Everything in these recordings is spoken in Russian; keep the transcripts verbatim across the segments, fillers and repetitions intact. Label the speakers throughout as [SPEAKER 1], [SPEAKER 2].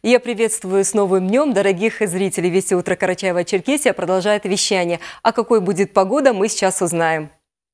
[SPEAKER 1] Я приветствую с новым днем, дорогих зрителей. Вести утро Карачаево-Черкесия продолжает вещание. А какой будет погода, мы сейчас узнаем.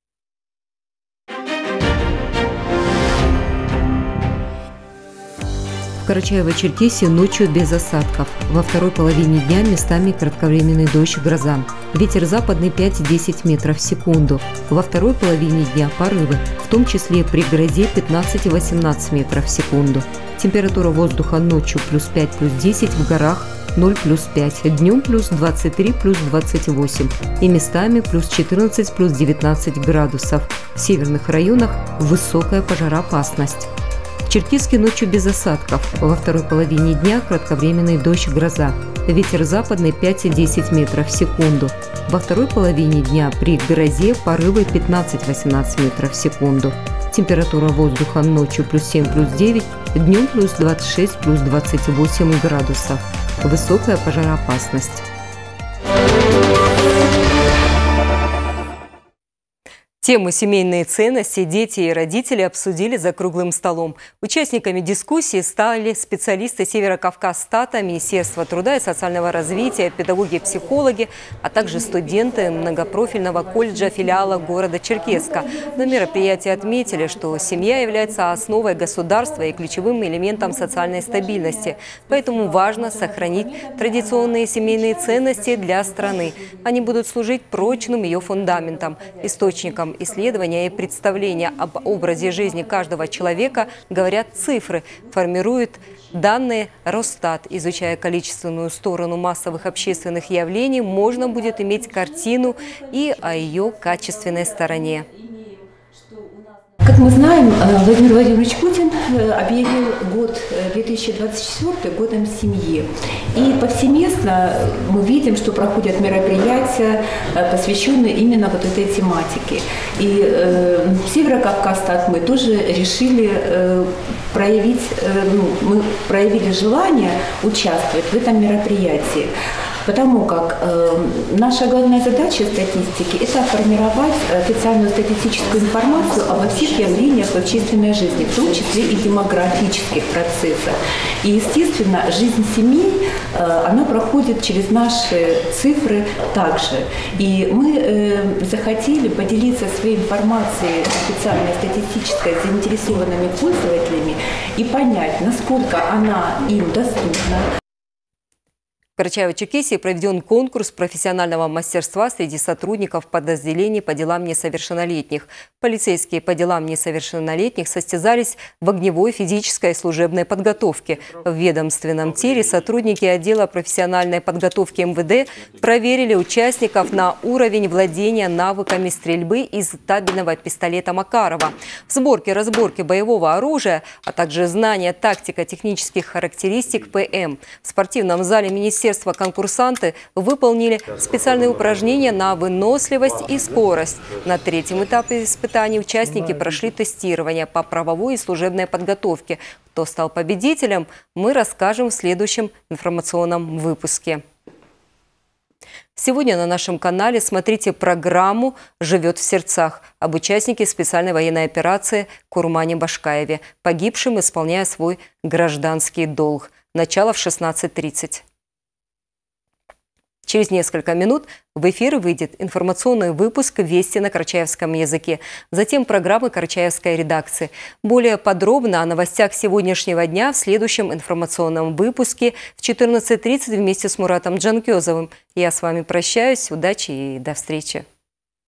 [SPEAKER 2] В Карачаево-Черкесии ночью без осадков. Во второй половине дня местами кратковременный дождь, гроза. Ветер западный пять-десять метров в секунду. Во второй половине дня порывы, в том числе при грозе пятнадцать-восемнадцать метров в секунду. Температура воздуха ночью плюс пять, плюс десять, в горах ноль, плюс пять, днем плюс двадцать три, плюс двадцать восемь и местами плюс четырнадцать, плюс девятнадцать градусов. В северных районах высокая пожароопасность. В Черкесске ночью без осадков. Во второй половине дня кратковременный дождь, гроза. Ветер западный пять-десять метров в секунду. Во второй половине дня при грозе порывы пятнадцать-восемнадцать метров в секунду. Температура воздуха ночью плюс семь, плюс девять, днем плюс двадцать шесть, плюс двадцать восемь градусов. Высокая пожароопасность.
[SPEAKER 1] Тему «Семейные ценности» дети и родители обсудили за круглым столом. Участниками дискуссии стали специалисты Северокавказстата, Министерства труда и социального развития, педагоги, психологи, а также студенты многопрофильного колледжа филиала города Черкесска. На мероприятии отметили, что семья является основой государства и ключевым элементом социальной стабильности. Поэтому важно сохранить традиционные семейные ценности для страны. Они будут служить прочным ее фундаментом, источником исследования и представления об образе жизни каждого человека говорят цифры, формируют данные Росстат. Изучая количественную сторону массовых общественных явлений, можно будет иметь картину и о ее качественной стороне.
[SPEAKER 3] Как мы знаем, Владимир Владимирович Путин объявил год две тысячи двадцать четвёртый годом семьи. И повсеместно мы видим, что проходят мероприятия, посвященные именно вот этой тематике. И э, Северокавказстат мы тоже решили э, проявить, э, ну, мы проявили желание участвовать в этом мероприятии. Потому как э, наша главная задача статистики – это формировать официальную статистическую информацию обо всех явлениях в общественной жизни, в том числе и демографических процессах. И, естественно, жизнь семей, э, она проходит через наши цифры также. И мы э, захотели поделиться своей информацией официальной статистической с заинтересованными пользователями и понять, насколько она им доступна.
[SPEAKER 1] В Карачаево-Черкесии проведен конкурс профессионального мастерства среди сотрудников подразделений по делам несовершеннолетних. Полицейские по делам несовершеннолетних состязались в огневой, физической и служебной подготовке. В ведомственном тире сотрудники отдела профессиональной подготовки эм вэ дэ проверили участников на уровень владения навыками стрельбы из табельного пистолета Макарова. В сборке-разборке боевого оружия, а также знания тактико-технических характеристик пэ эм. В спортивном зале министерства конкурсанты выполнили специальные упражнения на выносливость и скорость. На третьем этапе испытаний участники прошли тестирование по правовой и служебной подготовке. Кто стал победителем, мы расскажем в следующем информационном выпуске. Сегодня на нашем канале смотрите программу «Живет в сердцах» об участнике специальной военной операции Курмане Башкаеве, погибшем, исполняя свой гражданский долг. Начало в шестнадцать тридцать. Через несколько минут в эфир выйдет информационный выпуск «Вести на карачаевском языке». Затем программы карачаевской редакции. Более подробно о новостях сегодняшнего дня в следующем информационном выпуске в четырнадцать тридцать вместе с Муратом Джанкезовым. Я с вами прощаюсь. Удачи и до встречи.